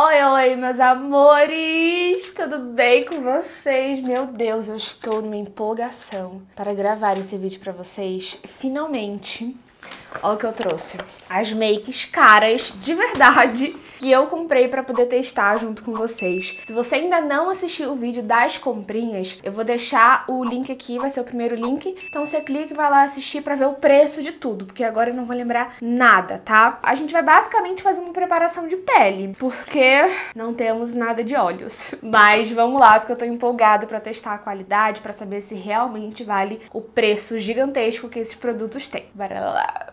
Oi, oi, meus amores! Tudo bem com vocês? Meu Deus, eu estou numa empolgação para gravar esse vídeo pra vocês. Finalmente, olha o que eu trouxe. As makes caras, de verdade, que eu comprei pra poder testar junto com vocês. Se você ainda não assistiu o vídeo das comprinhas, eu vou deixar o link aqui, vai ser o primeiro link. Então você clica e vai lá assistir pra ver o preço de tudo, porque agora eu não vou lembrar nada, tá? A gente vai basicamente fazer uma preparação de pele, porque não temos nada de óleos. Mas vamos lá, porque eu tô empolgada pra testar a qualidade, pra saber se realmente vale o preço gigantesco que esses produtos têm. Bora lá!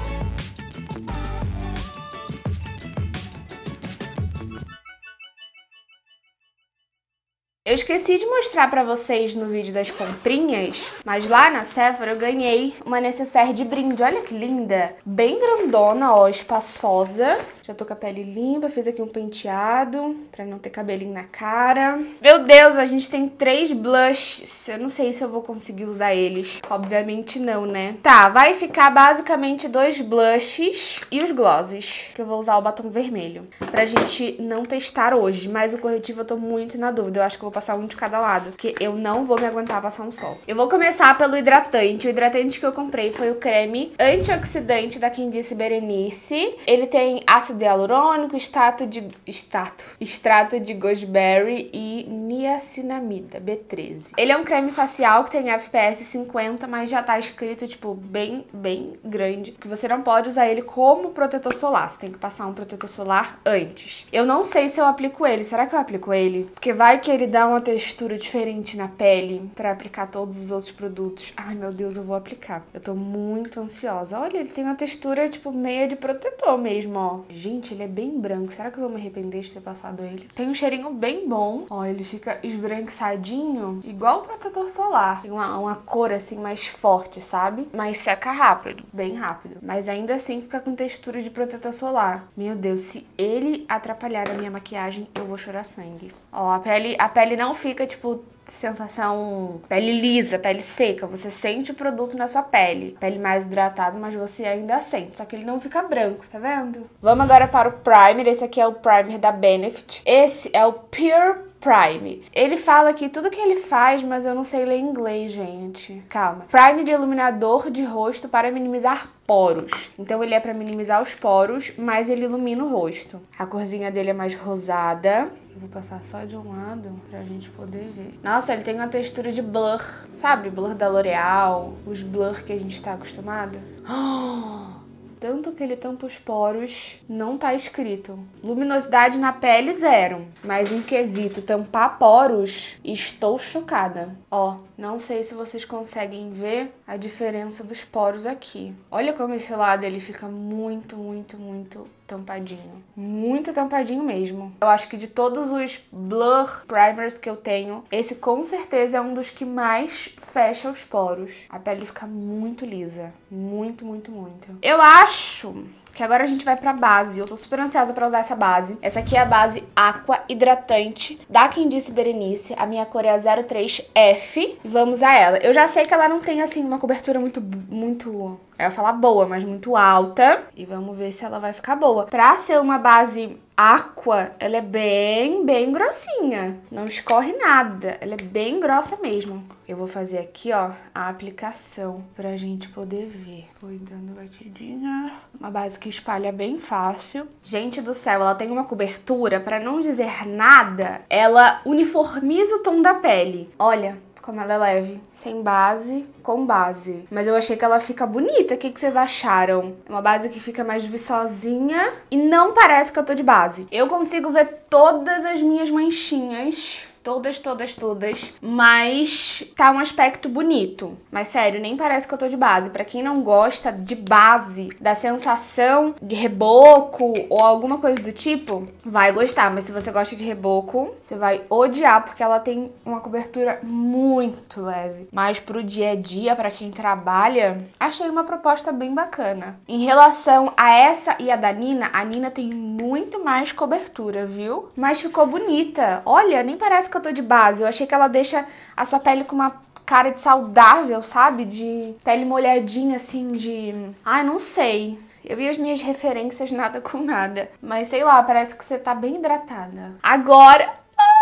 Eu esqueci de mostrar pra vocês no vídeo das comprinhas, mas lá na Sephora eu ganhei uma necessaire de brinde. Olha que linda! Bem grandona, ó, espaçosa. Já tô com a pele limpa, fiz aqui um penteado pra não ter cabelinho na cara. Meu Deus, a gente tem 3 blushes. Eu não sei se eu vou conseguir usar eles. Obviamente não, né? Tá, vai ficar basicamente 2 blushes e os glosses, que eu vou usar o batom vermelho. Pra gente não testar hoje, mas o corretivo eu tô muito na dúvida. Eu acho que eu vou passar um de cada lado, porque eu não vou me aguentar passar um só. Eu vou começar pelo hidratante. O hidratante que eu comprei foi o creme antioxidante da Candice Berenice. Ele tem ácido hialurônico, extrato de gooseberry e niacinamida, B13. Ele é um creme facial que tem FPS 50, mas já tá escrito, tipo, bem grande, que você não pode usar ele como protetor solar. Você tem que passar um protetor solar antes. Eu não sei se eu aplico ele. Será que eu aplico ele? Porque vai que ele dá uma textura diferente na pele pra aplicar todos os outros produtos. Ai, meu Deus, eu vou aplicar. Eu tô muito ansiosa. Olha, ele tem uma textura, tipo, meia de protetor mesmo, ó. Gente, ele é bem branco. Será que eu vou me arrepender de ter passado ele? Tem um cheirinho bem bom. Ó, ele fica esbranquiçadinho, igual o protetor solar. Tem uma cor, assim, mais forte, sabe? Mas seca rápido, bem rápido. Mas ainda assim fica com textura de protetor solar. Meu Deus, se ele atrapalhar a minha maquiagem, eu vou chorar sangue. Ó, a pele não fica, tipo, sensação pele lisa, pele seca. Você sente o produto na sua pele. Pele mais hidratada, mas você ainda sente. Só que ele não fica branco, tá vendo? Vamos agora para o primer. Esse aqui é o primer da Benefit. Esse é o Pure Prime. Ele fala aqui tudo que ele faz, mas eu não sei ler inglês, gente. Calma. Prime de iluminador de rosto para minimizar poros. Então ele é para minimizar os poros, mas ele ilumina o rosto. A corzinha dele é mais rosada. Eu vou passar só de um lado pra gente poder ver. Nossa, ele tem uma textura de blur. Sabe? Blur da L'Oreal. Os blur que a gente tá acostumado. Tanto que ele tampa os poros, não tá escrito. Luminosidade na pele, 0. Mas em quesito tampar poros, estou chocada. Ó, não sei se vocês conseguem ver a diferença dos poros aqui. Olha como esse lado ele fica muito tampadinho. Muito tampadinho mesmo. Eu acho que de todos os blur primers que eu tenho, esse com certeza é um dos que mais fecha os poros. A pele fica muito lisa. Muito. Eu acho que agora a gente vai pra base. Eu tô super ansiosa pra usar essa base. Essa aqui é a base Aqua Hidratante da Candice Berenice. A minha cor é a 03F. Vamos a ela. Eu já sei que ela não tem, assim, uma cobertura muito... Eu ia falar boa, mas muito alta. E vamos ver se ela vai ficar boa. Pra ser uma base Aqua, ela é bem grossinha. Não escorre nada. Ela é bem grossa mesmo. Eu vou fazer aqui, ó, a aplicação pra gente poder ver. Foi dando batidinha. Uma base que espalha bem fácil. Gente do céu, ela tem uma cobertura, pra não dizer nada, ela uniformiza o tom da pele. Olha como ela é leve. Sem base, com base. Mas eu achei que ela fica bonita. O que vocês acharam? É uma base que fica mais viçosinha e não parece que eu tô de base. Eu consigo ver todas as minhas manchinhas. Todas, mas tá um aspecto bonito. Mas sério, nem parece que eu tô de base. Pra quem não gosta de base, da sensação de reboco ou alguma coisa do tipo, vai gostar. Mas se você gosta de reboco, você vai odiar, porque ela tem uma cobertura muito leve. Mas pro dia a dia, pra quem trabalha, achei uma proposta bem bacana. Em relação a essa e a da Nina, a Nina tem muito mais cobertura, viu? Mas ficou bonita. Olha, nem parece que eu tô de base. Eu achei que ela deixa a sua pele com uma cara de saudável, sabe? De pele molhadinha, assim, de... Ai, não sei. Eu e as minhas referências nada com nada. Mas sei lá, parece que você tá bem hidratada. Agora...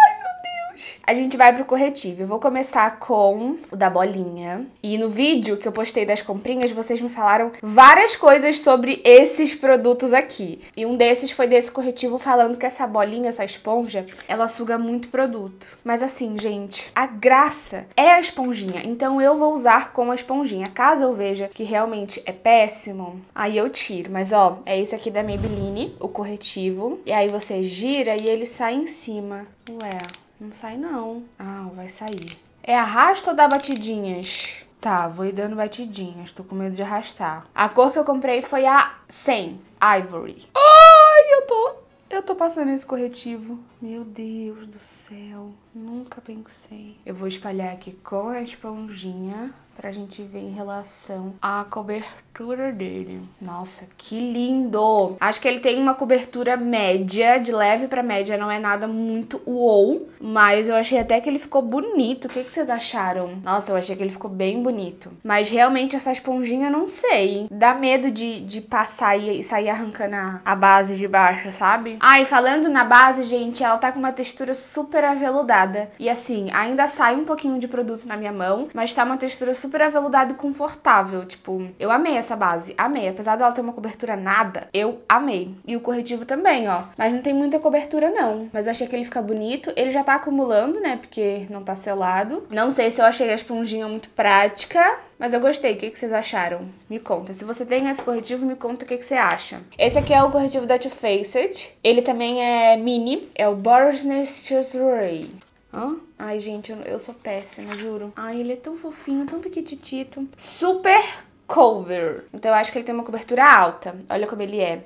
a gente vai pro corretivo. Eu vou começar com o da bolinha. E no vídeo que eu postei das comprinhas, vocês me falaram várias coisas sobre esses produtos aqui. E um desses foi desse corretivo falando que essa bolinha, essa esponja, ela suga muito produto. Mas assim, gente, a graça é a esponjinha. Então eu vou usar com a esponjinha. Caso eu veja que realmente é péssimo, aí eu tiro. Mas ó, é esse aqui da Maybelline, o corretivo. E aí você gira e ele sai em cima. Ué... não sai não. Ah, vai sair. É arrasta ou dá batidinhas? Tá, vou ir dando batidinhas. Tô com medo de arrastar. A cor que eu comprei foi a 100 Ivory. Ai, eu tô passando esse corretivo. Meu Deus do céu. Nunca pensei. Eu vou espalhar aqui com a esponjinha pra gente ver em relação à cobertura dele. Nossa, que lindo! Acho que ele tem uma cobertura média, de leve pra média, não é nada muito uou, mas eu achei até que ele ficou bonito. O que vocês acharam? Nossa, eu achei que ele ficou bem bonito. Mas realmente essa esponjinha, não sei. Dá medo de passar e sair arrancando a base de baixo, sabe? Ah, e falando na base, gente, ela tá com uma textura super aveludada. E assim, ainda sai um pouquinho de produto na minha mão, mas tá uma textura super aveludada e confortável. Tipo, eu amei essa base, amei. Apesar dela ter uma cobertura nada, eu amei. E o corretivo também, ó. Mas não tem muita cobertura, não. Mas eu achei que ele fica bonito. Ele já tá acumulando, né? Porque não tá selado. Não sei se eu achei a esponjinha muito prática, mas eu gostei. O que vocês acharam? Me conta. Se você tem esse corretivo, me conta o que você acha. Esse aqui é o corretivo da Too Faced. Ele também é mini. É o Borges Ray. Hã? Ai, gente, eu sou péssima, juro. Ai, ele é tão fofinho, tão pequititito. Super cover. Então eu acho que ele tem uma cobertura alta. Olha como ele é.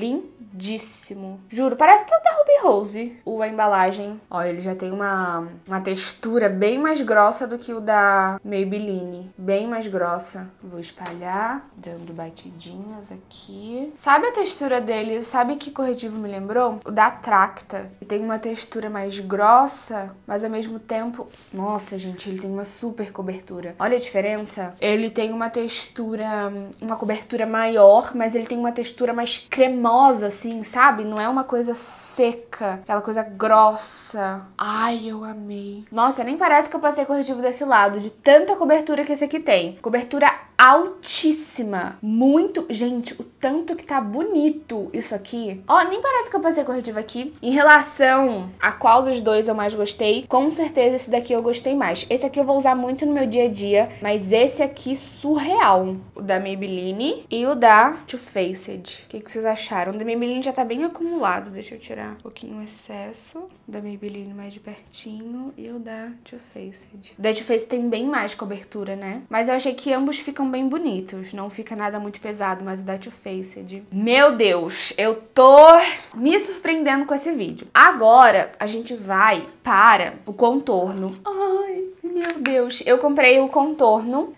Lindíssimo. Juro, parece até o da Ruby Rose, a embalagem. Olha, ele já tem uma textura bem mais grossa do que o da Maybelline. Bem mais grossa. Vou espalhar, dando batidinhas aqui. Sabe a textura dele? Sabe que corretivo me lembrou? O da Tracta. Ele tem uma textura mais grossa, mas ao mesmo tempo... Nossa, gente, ele tem uma super cobertura. Olha a diferença. Ele tem uma textura... uma cobertura maior, mas ele tem uma textura mais cremosa, assim, sabe? Não é uma coisa seca, aquela coisa grossa. Ai, eu amei. Nossa, nem parece que eu passei corretivo desse lado, de tanta cobertura que esse aqui tem. Cobertura altíssima. Muito... Gente, o tanto que tá bonito isso aqui. Ó, nem parece que eu passei corretivo aqui. Em relação a qual dos dois eu mais gostei, com certeza esse daqui eu gostei mais. Esse aqui eu vou usar muito no meu dia a dia, mas esse aqui surreal. O da Maybelline e o da Too Faced. O que vocês acharam? O da Maybelline já tá bem acumulado. Deixa eu tirar um pouquinho o excesso. O da Maybelline mais de pertinho e o da Too Faced. O da Too Faced tem bem mais cobertura, né? Mas eu achei que ambos ficam bem bonitos. Não fica nada muito pesado, mas o da Too Faced... Meu Deus, eu tô me surpreendendo com esse vídeo. Agora, a gente vai para o contorno. Ai, meu Deus. Eu comprei o contorno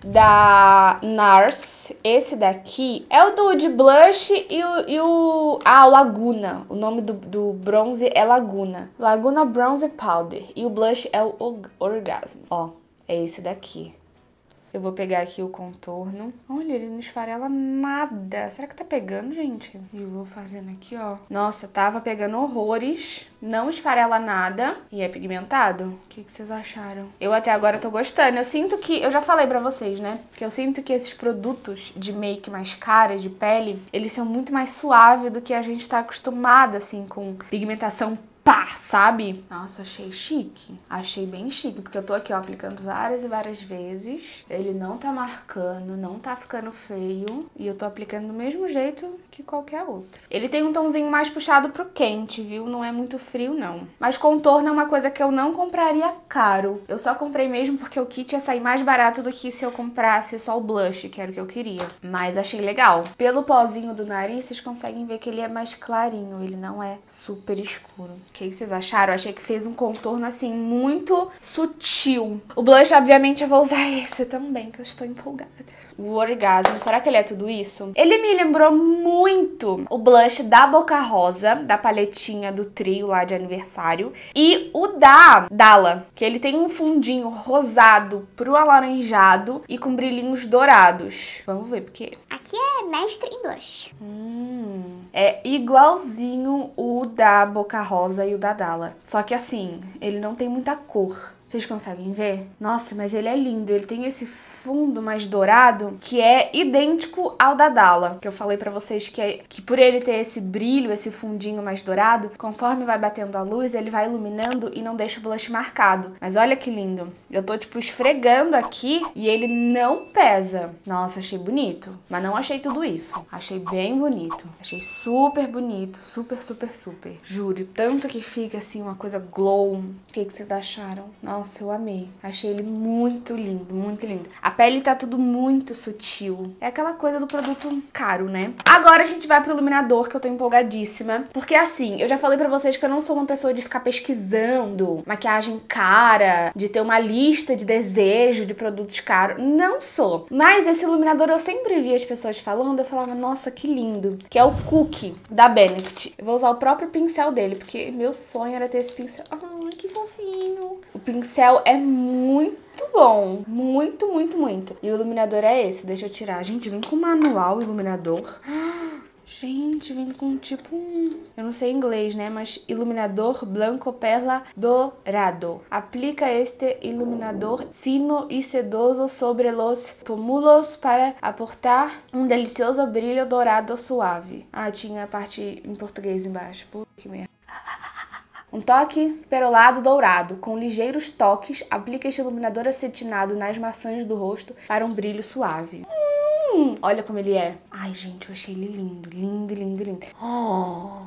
da NARS. Esse daqui é o Dude Blush e o Laguna. O nome do bronze é Laguna. Laguna Bronzer Powder. E o blush é o Orgasm. Ó, é esse daqui. Eu vou pegar aqui o contorno. Olha, ele não esfarela nada. Será que tá pegando, gente? E eu vou fazendo aqui, ó. Nossa, tava pegando horrores. Não esfarela nada. E é pigmentado. O que vocês acharam? Eu até agora tô gostando. Eu sinto que... Eu já falei pra vocês, né? Que eu sinto que esses produtos de make mais caros, de pele, eles são muito mais suaves do que a gente tá acostumada, assim, com pigmentação pá, sabe? Nossa, achei chique. Achei bem chique, porque eu tô aqui, ó, aplicando várias e várias vezes. Ele não tá marcando, não tá ficando feio. E eu tô aplicando do mesmo jeito que qualquer outro. Ele tem um tomzinho mais puxado pro quente, viu? Não é muito frio, não. Mas contorno é uma coisa que eu não compraria caro. Eu só comprei mesmo porque o kit ia sair mais barato do que se eu comprasse só o blush, que era o que eu queria. Mas achei legal. Pelo pozinho do nariz, vocês conseguem ver que ele é mais clarinho. Ele não é super escuro. que vocês acharam? Eu achei que fez um contorno, assim, muito sutil. O blush, obviamente, eu vou usar esse também, que eu estou empolgada. O Orgasmo, será que ele é tudo isso? Ele me lembrou muito o blush da Boca Rosa, da paletinha do trio lá de aniversário. E o da Dalla, que ele tem um fundinho rosado pro alaranjado e com brilhinhos dourados. Vamos ver, porque... Aqui é mestre em blush. É igualzinho o da Boca Rosa e o da Dalla. Só que assim, ele não tem muita cor. Vocês conseguem ver? Nossa, mas ele é lindo. Ele tem esse fundo mais dourado que é idêntico ao da Dalla. Que eu falei pra vocês que por ele ter esse brilho, esse fundinho mais dourado, conforme vai batendo a luz, ele vai iluminando e não deixa o blush marcado. Mas olha que lindo. Eu tô, tipo, esfregando aqui e ele não pesa. Nossa, achei bonito. Mas não achei tudo isso. Achei bem bonito. Achei super bonito. Super, super, super. Juro. Tanto que fica, assim, uma coisa glow. O que vocês acharam? Nossa, eu amei. Achei ele muito lindo, muito lindo. A pele tá tudo muito sutil. É aquela coisa do produto caro, né? Agora a gente vai pro iluminador, que eu tô empolgadíssima. Porque assim, eu já falei pra vocês que eu não sou uma pessoa de ficar pesquisando maquiagem cara, de ter uma lista de desejo de produtos caros. Não sou. Mas esse iluminador eu sempre vi as pessoas falando, eu falava, nossa, que lindo. Que é o Cookie, da Benefit. Eu vou usar o próprio pincel dele, porque meu sonho era ter esse pincel. Ai, que fofinho. O pincel é muito bom. Muito, muito, muito. E o iluminador é esse. Deixa eu tirar. Gente, vem com manual iluminador. Gente, vem com tipo eu não sei inglês, né? Mas iluminador blanco perla dourado. Aplica este iluminador fino e sedoso sobre los pómulos para aportar um delicioso brilho dourado suave. Ah, tinha a parte em português embaixo. Puta que merda. Um toque perolado dourado, com ligeiros toques, aplica este iluminador acetinado nas maçãs do rosto para um brilho suave. Olha como ele é. Ai, gente, eu achei ele lindo, lindo, lindo, lindo. Oh,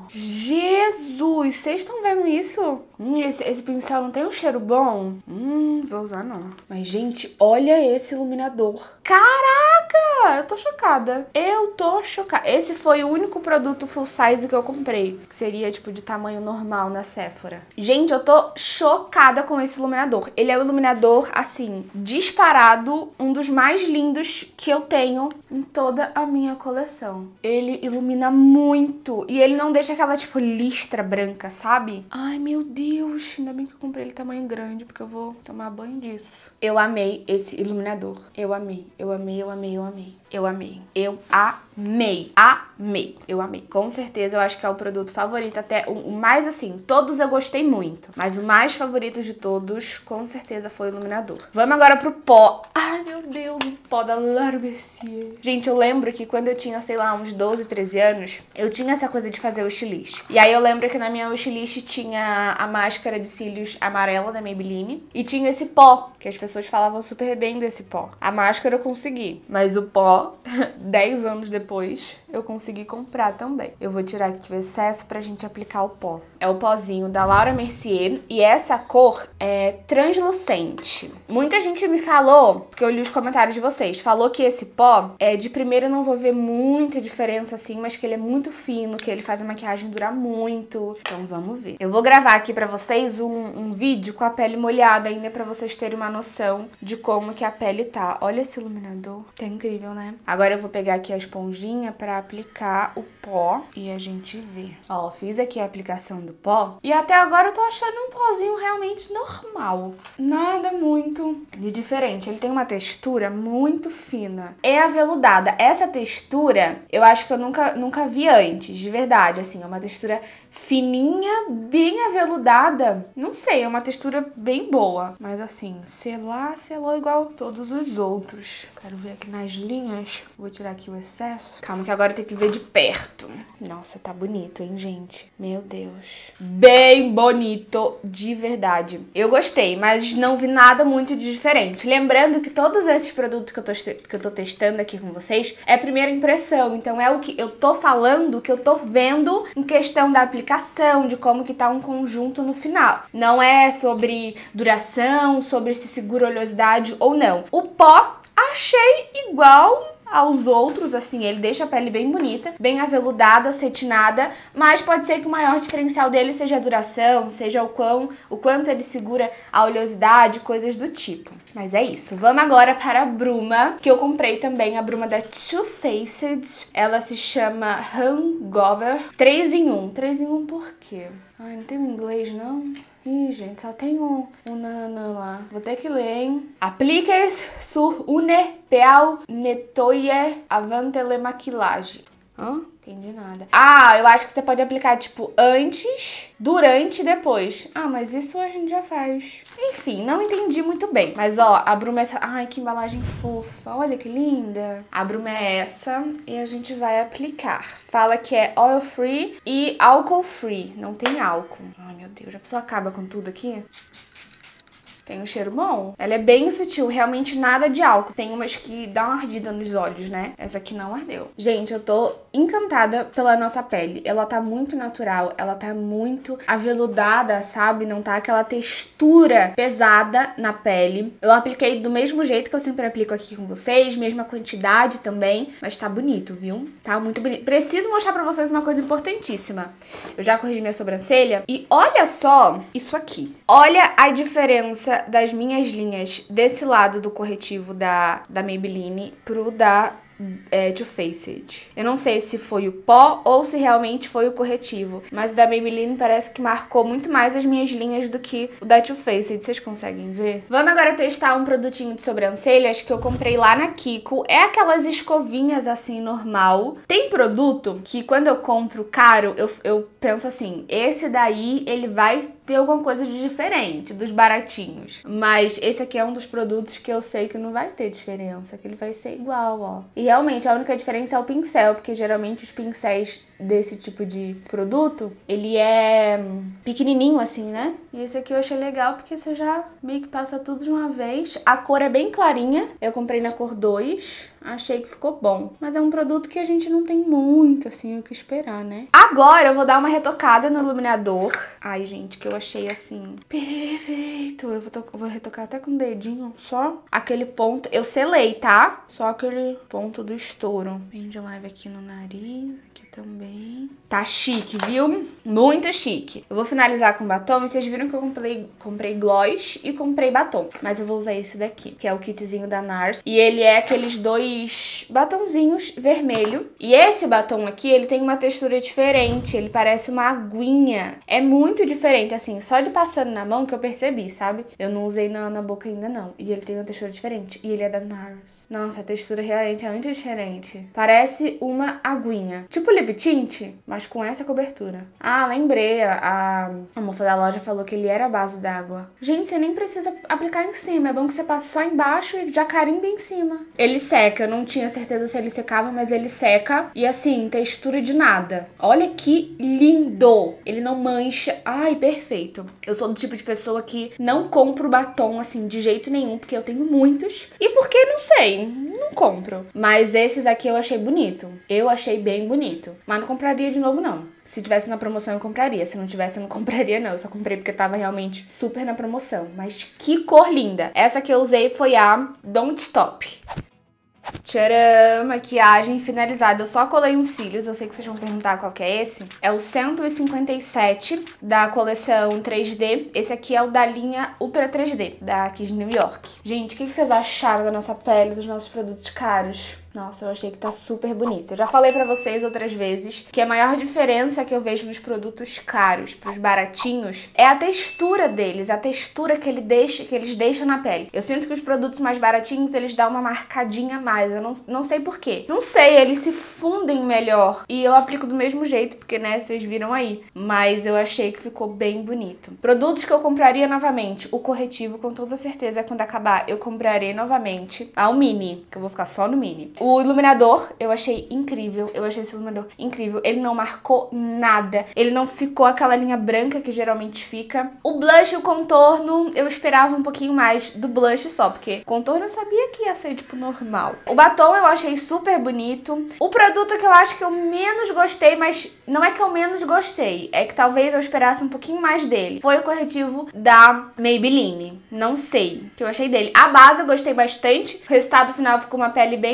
Jesus! Vocês estão vendo isso? Esse pincel não tem um cheiro bom? Vou usar não. Mas, gente, olha esse iluminador. Caraca! Eu tô chocada. Eu tô chocada. Esse foi o único produto full size que eu comprei. Que seria, tipo, de tamanho normal na Sephora. Gente, eu tô chocada com esse iluminador. Ele é o iluminador, assim, disparado, um dos mais lindos que eu tenho em toda a minha coleção. Ele ilumina muito. E ele não deixa aquela, tipo, listra branca, sabe? Ai, meu Deus. Ainda bem que eu comprei ele tamanho grande, porque eu vou tomar banho disso. Eu amei esse iluminador. Eu amei. Eu amei, eu amei, eu amei. Eu amei. Eu amei. Amei. Eu amei. Com certeza, eu acho que é o produto favorito. Até o mais, assim, todos eu gostei muito. Mas o mais favorito de todos, com certeza, foi o iluminador. Vamos agora pro pó. Ai, meu Deus, o pó da Laura Mercier. Gente, eu lembro que quando eu tinha, sei lá, uns 12, 13 anos, eu tinha essa coisa de fazer wishlist. E aí eu lembro que na minha wishlist tinha a máscara de cílios amarela da Maybelline. E tinha esse pó, que as pessoas falavam super bem desse pó. A máscara eu consegui, mas o pó, 10 anos depois, eu consegui comprar também. Eu vou tirar aqui o excesso pra gente aplicar o pó. É o pozinho da Laura Mercier e essa cor é translucente. Muita gente me falou, porque eu li os comentários de vocês, falou que esse pó, de primeiro eu não vou ver muita diferença assim, mas que ele é muito fino, que ele faz a maquiagem durar muito. Então vamos ver. Eu vou gravar aqui pra vocês um vídeo com a pele molhada ainda, pra vocês terem uma noção de como que a pele tá. Olha esse iluminador, tá incrível, né? Agora eu vou pegar aqui a esponjinha pra aplicar o pó e a gente vê. Ó, fiz aqui a aplicação do pó e até agora eu tô achando um pozinho realmente normal. Nada muito de diferente. Ele tem uma textura muito fina. É aveludada. Essa textura, eu acho que eu nunca vi antes, de verdade, assim. É uma textura fininha, bem aveludada. Não sei, é uma textura bem boa. Mas assim, selou igual todos os outros. Quero ver aqui nas linhas. Vou tirar aqui o excesso. Calma que agora tem que ver de perto. Nossa, tá bonito, hein, gente? Meu Deus. Bem bonito, de verdade. Eu gostei, mas não vi nada muito de diferente. Lembrando que todos esses produtos que eu tô testando aqui com vocês é a primeira impressão. Então é o que eu tô falando, o que eu tô vendo em questão da aplicação, de como que tá um conjunto no final. Não é sobre duração, sobre se segura oleosidade ou não. O pó achei igual aos outros, assim, ele deixa a pele bem bonita, bem aveludada, cetinada, mas pode ser que o maior diferencial dele seja a duração, seja o quanto ele segura a oleosidade, coisas do tipo. Mas é isso. Vamos agora para a bruma, que eu comprei também, a bruma da Too Faced. Ela se chama Hangover 3 em 1. 3 em 1 por quê? Ai, não tem um inglês, não? Ih, gente, só tem um nana lá. Vou ter que ler, hein? Apliques sur une peau nettoyer avant le maquillage. Hã? Entendi nada. Ah, eu acho que você pode aplicar, tipo, antes, durante e depois. Ah, mas isso a gente já faz. Enfim, não entendi muito bem. Mas, ó, a bruma é essa... Ai, que embalagem fofa. Olha que linda. A bruma é essa e a gente vai aplicar. Fala que é oil free e álcool free. Não tem álcool. Ai, meu Deus. A pessoa acaba com tudo aqui. Tem um cheiro bom. Ela é bem sutil, realmente nada de álcool. Tem umas que dá uma ardida nos olhos, né? Essa aqui não ardeu. Gente, eu tô encantada pela nossa pele. Ela tá muito natural, ela tá muito aveludada, sabe? Não tá aquela textura pesada na pele. Eu apliquei do mesmo jeito que eu sempre aplico aqui com vocês, mesma quantidade também, mas tá bonito, viu? Tá muito bonito. Preciso mostrar pra vocês uma coisa importantíssima. Eu já corrigi minha sobrancelha e olha só isso aqui. Olha a diferença das minhas linhas desse lado do corretivo da Maybelline pro da Too Faced. Eu não sei se foi o pó ou se realmente foi o corretivo, mas o da Maybelline parece que marcou muito mais as minhas linhas do que o da Too Faced. Vocês conseguem ver? Vamos agora testar um produtinho de sobrancelhas que eu comprei lá na Kiko. É aquelas escovinhas assim, normal. Tem produto que quando eu compro caro, eu penso assim, esse daí ele vai ter alguma coisa de diferente dos baratinhos. Mas esse aqui é um dos produtos que eu sei que não vai ter diferença, que ele vai ser igual, ó. E realmente a única diferença é o pincel, porque geralmente os pincéis desse tipo de produto, ele é pequenininho assim, né? E esse aqui eu achei legal porque você já meio que passa tudo de uma vez. A cor é bem clarinha, eu comprei na cor 2, achei que ficou bom. Mas é um produto que a gente não tem muito, assim, o que esperar, né? Agora eu vou dar uma retocada no iluminador. Ai, gente, que eu achei assim, perfeito. Eu vou retocar até com o dedinho, só aquele ponto. Eu selei, tá? Só aquele ponto do estouro. Bem de leve aqui no nariz, aqui também. Tá chique, viu? Muito chique. Eu vou finalizar com batom e vocês viram que eu comprei gloss e comprei batom. Mas eu vou usar esse daqui, que é o kitzinho da NARS. E ele é aqueles dois batonzinhos vermelho. E esse batom aqui, ele tem uma textura diferente. Ele parece uma aguinha. É muito diferente, assim, só de passando na mão que eu percebi, sabe? Eu não usei na boca ainda, não. E ele tem uma textura diferente. E ele é da NARS. Nossa, a textura realmente é muito diferente. Parece uma aguinha. Tipo lip tint, mas com essa cobertura. Ah, lembrei. A moça da loja falou que ele era a base d'água. Gente, você nem precisa aplicar em cima. É bom que você passe só embaixo e já carimba em cima. Ele seca. Eu não tinha certeza se ele secava, mas ele seca. E assim, textura de nada. Olha que lindo. Ele não mancha. Ai, perfeito. Eu sou do tipo de pessoa que não compro batom, assim, de jeito nenhum, porque eu tenho muitos. E porque, não sei, não compro. Mas esses aqui eu achei bonito. Eu achei bem bonito. Mas não compraria de novo, não. Se tivesse na promoção, eu compraria. Se não tivesse, eu não compraria, não. Eu só comprei porque tava realmente super na promoção. Mas que cor linda. Essa que eu usei foi a Don't Stop. Tcharam! Maquiagem finalizada. Eu só colei uns cílios. Eu sei que vocês vão perguntar qual que é esse. É o 157 da coleção 3D. Esse aqui é o da linha Ultra 3D, da Kiss New York. Gente, o que vocês acharam da nossa pele, dos nossos produtos caros? Nossa, eu achei que tá super bonito. Eu já falei pra vocês outras vezes que a maior diferença que eu vejo nos produtos caros pros baratinhos é a textura deles, a textura que eles deixam na pele. Eu sinto que os produtos mais baratinhos, eles dão uma marcadinha a mais. Eu não sei por quê. Não sei, eles se fundem melhor. E eu aplico do mesmo jeito, porque, né, vocês viram aí. Mas eu achei que ficou bem bonito. Produtos que eu compraria novamente. O corretivo, com toda certeza, quando acabar, eu comprarei novamente. O mini, que eu vou ficar só no mini. O iluminador, eu achei incrível. Eu achei esse iluminador incrível. Ele não marcou nada. Ele não ficou aquela linha branca que geralmente fica. O blush e o contorno, eu esperava um pouquinho mais do blush só, porque contorno eu sabia que ia ser, tipo, normal. O batom eu achei super bonito. O produto que eu acho que eu menos gostei, mas não é que eu menos gostei, é que talvez eu esperasse um pouquinho mais dele, foi o corretivo da Maybelline. Não sei o que eu achei dele. A base eu gostei bastante. O resultado final ficou uma pele bem bonita.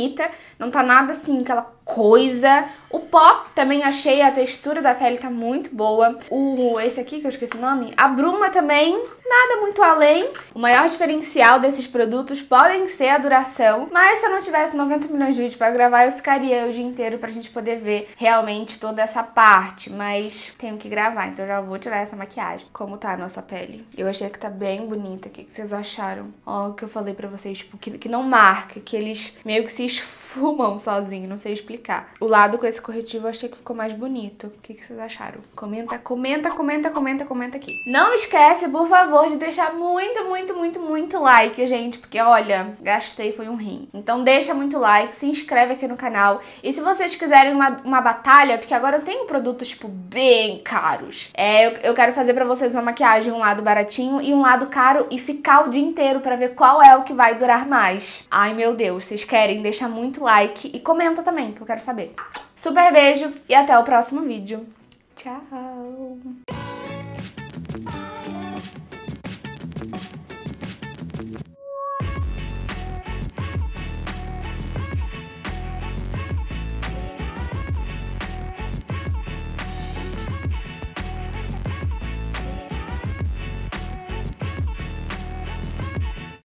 bonita, não tá nada assim, aquela coisa. O pó, também achei, a textura da pele tá muito boa. Esse aqui, que eu esqueci o nome, a bruma também, nada muito além. O maior diferencial desses produtos podem ser a duração, mas se eu não tivesse 90 milhões de vídeos pra gravar, eu ficaria o dia inteiro pra gente poder ver realmente toda essa parte, mas tenho que gravar, então já vou tirar essa maquiagem. Como tá a nossa pele? Eu achei que tá bem bonita. O que vocês acharam? Ó, o que eu falei pra vocês, tipo, que não marca, que eles meio que se esfumam sozinhos, não sei explicar. O lado com esse corretivo eu achei que ficou mais bonito. O que vocês acharam? Comenta aqui. Não esquece, por favor, de deixar muito like, gente, porque olha, gastei foi um rim. Então deixa muito like, se inscreve aqui no canal. E se vocês quiserem uma batalha, porque agora eu tenho produtos, tipo, bem caros. Eu quero fazer pra vocês uma maquiagem, um lado baratinho e um lado caro e ficar o dia inteiro pra ver qual é o que vai durar mais. Ai, meu Deus, vocês querem? Deixa muito like e comenta também, que eu quero saber. Super beijo e até o próximo vídeo. Tchau!